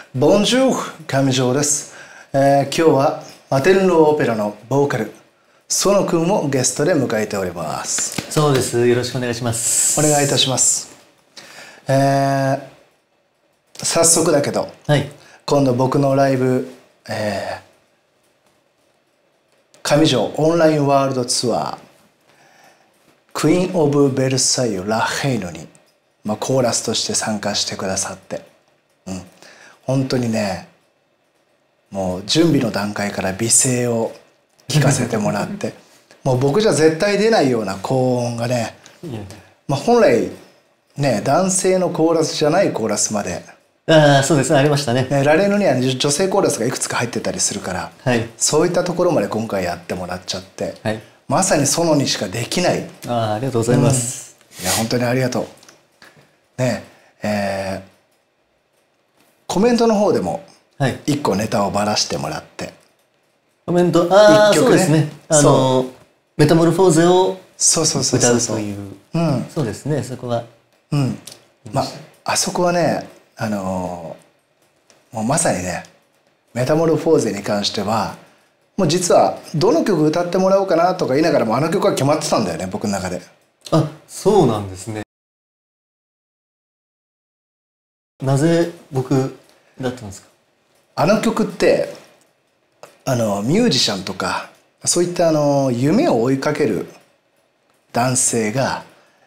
ボンジュール、上条です。今日はマテルロオペラのボーカル、園くんをゲストで迎えております。 そうです。よろしくお願いします。 お願いいたします。早速だけど、 はい、 今度僕のライブ、上条オンラインワールドツアー、クイーン・オブ・ベルサイユ・ラ・ヘイヌに、コーラスとして参加してくださって、本当にね、もう準備の段階から美声を聞かせてもらってもう僕じゃ絶対出ないような高音がね、本来ね男性のコーラスじゃないコーラスまで、 そうですね、ありましたね。 ラレーヌには女性コーラスがいくつか入ってたりするから、 はい、 そういったところまで今回やってもらっちゃって、 はい、 まさに園にしかできない。 ありがとうございます。 いや本当にありがとう。ねコメントの方でも1個ネタをばらしてもらって、 コメント、そうですね、メタモルフォーゼを歌うという、そうですね、そこは、 あそこはね、もうまさにねメタモルフォーゼに関してはもう実はどの曲歌ってもらおうかなとか言いながらもあの曲は決まってたんだよね、僕の中で。 そうなんですね。なぜ僕だったんですか？ あの曲ってミュージシャンとかそういった夢を追いかける男性が、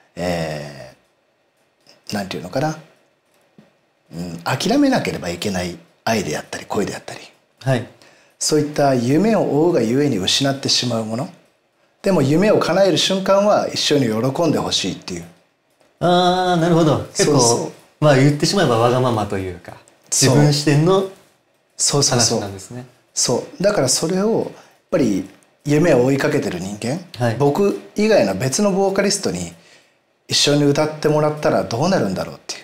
なんていうのかな、諦めなければいけない愛であったり恋であったり、そういった夢を追うがゆえに失ってしまうもの、でも夢を叶える瞬間は一緒に喜んでほしいっていう。 なるほど。結構言ってしまえばわがままというか自分視点の話なんですね。 そうだからそれをやっぱり夢を追いかけてる人間、僕以外の別のボーカリストに一緒に歌ってもらったらどうなるんだろうっていう、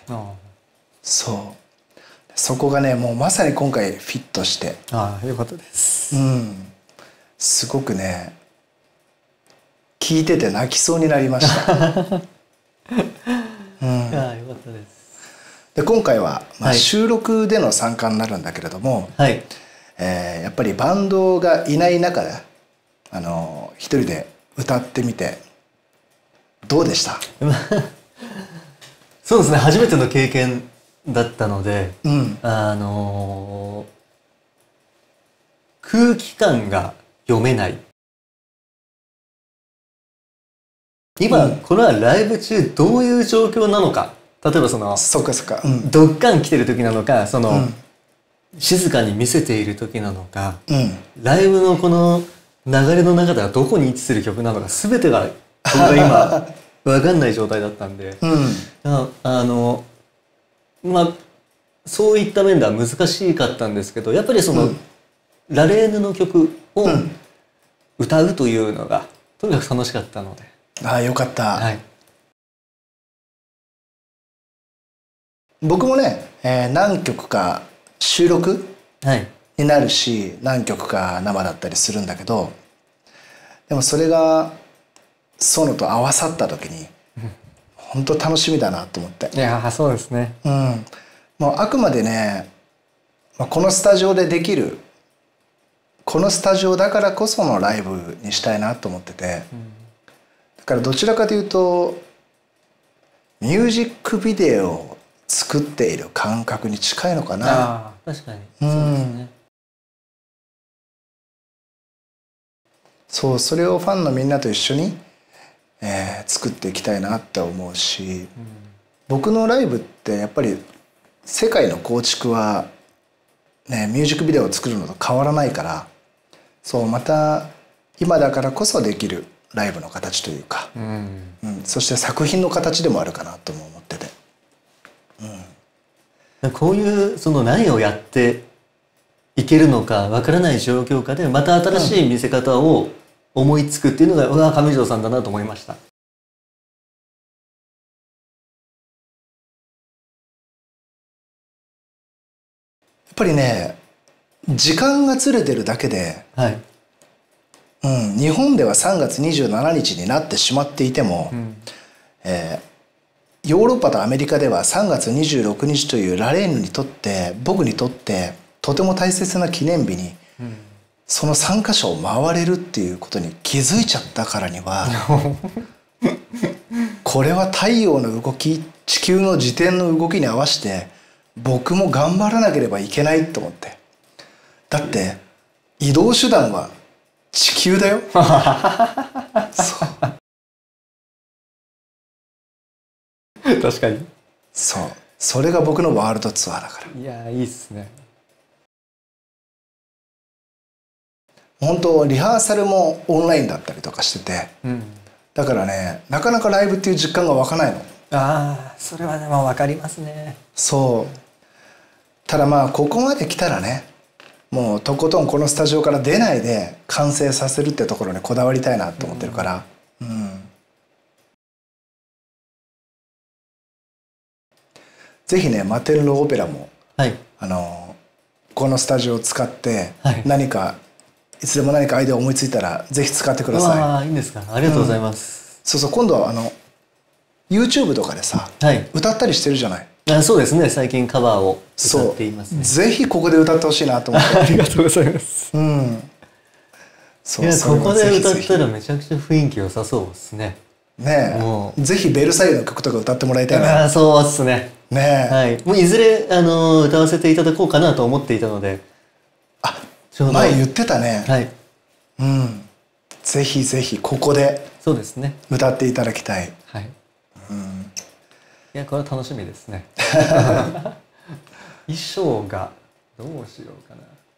そこがねもうまさに今回フィットして、 よかったです。 すごくね聞いてて泣きそうになりました。 よかったです。 で今回は、収録での参加になるんだけれども、やっぱりバンドがいない中で一人で歌ってみてどうでした？ そうですね、初めての経験だったので、空気感が読めない。今、これはライブ中どういう状況なのか、例えばドッカン来てる時なのか、静かに見せている時なのか、ライブのこの流れの中ではどこに位置する曲なのか全てが僕が今分かんない状態だったんで、そういった面では難しかったんですけど、やっぱりラレーヌの曲を歌うというのがとにかく楽しかったので。 よかった。僕もね、何曲か収録になるし、何曲か生だったりするんだけど、でもそれが園と合わさった時に本当楽しみだなと思って。 いやそうですね。 もうあくまでね、このスタジオでできる、このスタジオだからこそのライブにしたいなと思ってて、だからどちらかというとミュージックビデオを作っている感覚に近いのかな。 確かにそうですね。 それをファンのみんなと一緒に、作っていきたいなって思うし、僕のライブってやっぱり世界の構築は、ミュージックビデオを作るのと変わらないから、また今だからこそできるライブの形というか、そして作品の形でもあるかなとも思ってて、 こういう何をやっていけるのかわからない状況下でまた新しい見せ方を思いつくっていうのが上条さんだなと思いました。やっぱりね時間がずれてるだけで、日本では3月27日になってしまっていても、 ヨーロッパとアメリカでは3月26日というラレーヌにとって僕にとってとても大切な記念日に、その3カ所を回れるっていうことに気づいちゃったからにはこれは太陽の動き、地球の自転の動きに合わせて僕も頑張らなければいけないと思って。だって移動手段は地球だよそう確かに。 そう、それが僕のワールドツアーだから。 いや、いいっすね。 本当リハーサルもオンラインだったりとかしてて、だからね、なかなかライブっていう実感が湧かないの。 ああ、それはでも分かりますね。 そう。ただまあここまで来たらね、もうとことんこのスタジオから出ないで完成させるってところにこだわりたいなと思ってるから、ぜひね、マテンロオペラも、はい、このスタジオを使って何か、いつでも何かアイデア思いついたらぜひ使ってください。 ああ、いいんですか。ありがとうございます。 そうそう、今度はYouTube とかでさ、歌ったりしてるじゃない。 あ、そうですね。最近カバーを歌っていますね。 ぜひここで歌ってほしいなと思って。 ありがとうございます。 そう、 いや、ここで歌ったらめちゃくちゃ雰囲気良さそうですね。 ねえ、ぜひベルサイユの曲とか歌ってもらいたいな。 あ、そうですね。 ねえ、 はい、もういずれ歌わせていただこうかなと思っていたので。 あ、前言ってたね。 はい。 ぜひぜひここで。そうですね。歌っていただきたい。 はい。いや、これは楽しみですね。衣装がどうしようか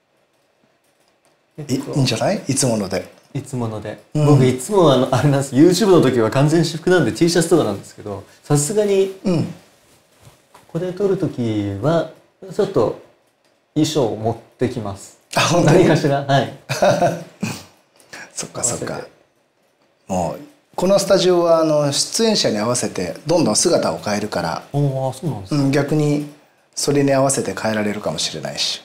な。 いいんじゃない？いつもので。 いつもので。僕いつもあれなんです。YouTube の時は完全私服なんで T シャツとかなんですけど、さすがにここで撮る時はちょっと衣装を持ってきます。 あ、本当に？ 何かしら。はい。 そっかそっか。もうこのスタジオは出演者に合わせてどんどん姿を変えるから。あ、 そうなんですか。 逆にそれに合わせて変えられるかもしれないし。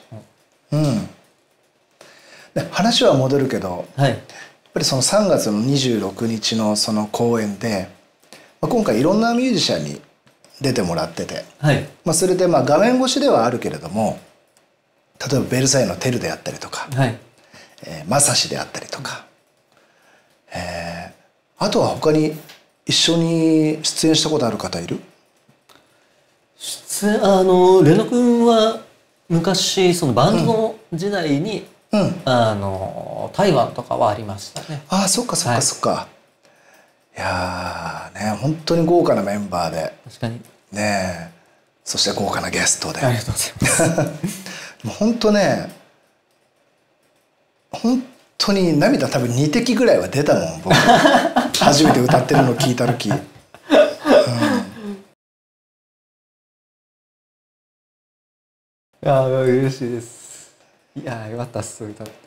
話は戻るけど、やっぱりその3月の26日のその公演で、今回いろんなミュージシャンに出てもらってて、それで画面越しではあるけれども、例えばベルサイユのテルであったりとか、マサシであったりとか、あとは他に一緒に出演したことある方いる？ レノ君は昔そのバンドの時代に、台湾とかはありましたね。 ああ、そっかそっかそっか。いやーね、本当に豪華なメンバーで。 確かに。 ねえ、そして豪華なゲストで。 ありがとうございます。 本当ね、本当に涙多分2滴ぐらいは出たもん、僕。初めて歌ってるのを聞いた時。 ああ、嬉しいです。いやー、よかったっす、歌って。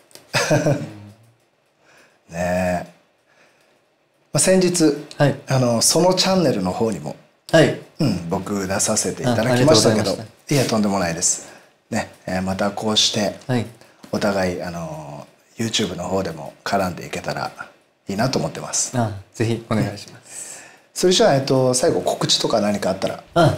ねえ。先日、そのチャンネルの方にも、僕出させていただきましたけど、いや、とんでもないです。ね、またこうして、お互いYouTube の方でも絡んでいけたらいいなと思ってます。 ぜひお願いします。 それじゃあ、最後告知とか何かあったら。 はい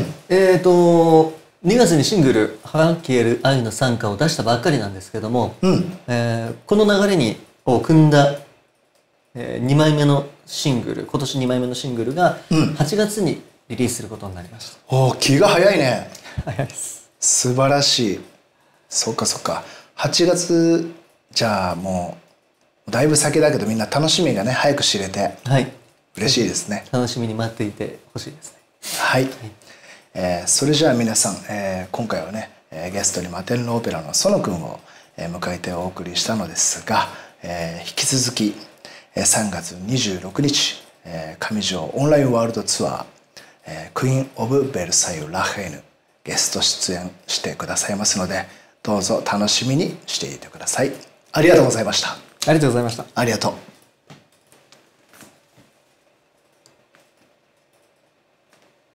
。2月にシングル「はきえる愛の賛歌」を出したばっかりなんですけども、この流れを組んだ、2枚目のシングル、今年2枚目のシングルが8月にリリースすることになりました。 お、気が早いね。 早いです。 素晴らしい。そっかそっか。8月じゃあもうだいぶ先だけど、みんな楽しみがね早く知れて、嬉しいですね。 楽しみに待っていてほしいですね。 はい。それじゃあ皆さん、今回はねゲストにマテンロオペラの園くんを迎えてお送りしたのですが、引き続き3月26日上条オンラインワールドツアークイーン・オブ・ベルサイユ・ラヘーヌゲスト出演してくださいますので、どうぞ楽しみにしていてください。ありがとうございました。 ありがとうございました。 ありがとう。